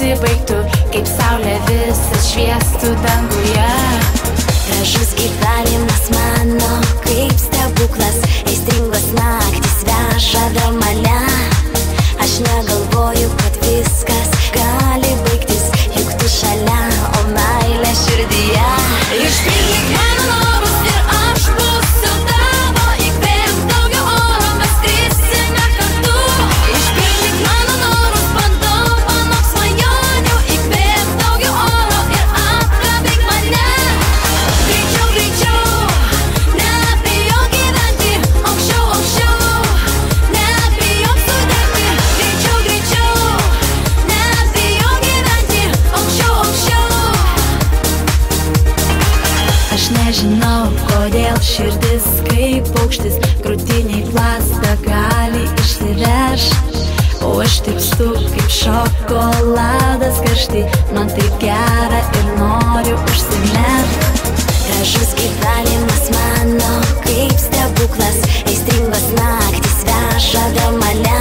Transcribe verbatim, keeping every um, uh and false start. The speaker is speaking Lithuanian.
pasibaigtų, kaip saulė visas šviestų danguje. Gražus gyvenimas mano, kaip stebuklas, aistringos naktis veža vėl mane. Aš negalvoju, kad viskas gali baigtis, juk tu šalia, o meilė širdyje. Išpildyk mano norus ir aš būsiu tavo, įkvėpk daugiau oro, mes skrisime kartu. Išpildyk mano norus, bandau panok svajonių, įkvėpk daugiau oro ir apkabink mane. Greičiau, greičiau, nebijok gyventi, aukščiau, aukščiau, nebijok sudegti. Greičiau, greičiau, nebijok gyventi, aukščiau, aukščiau. Aš nežinau, kodėl širdis kaip paukštis krūtiniai plazda gali išsiveš. O aš tirpstu kaip šokoladas karšti, man taip gera ir noriu užsimerkt. Gražus gyvenimas mano, kaip stebuklas, aistringos naktis veža vėl mane.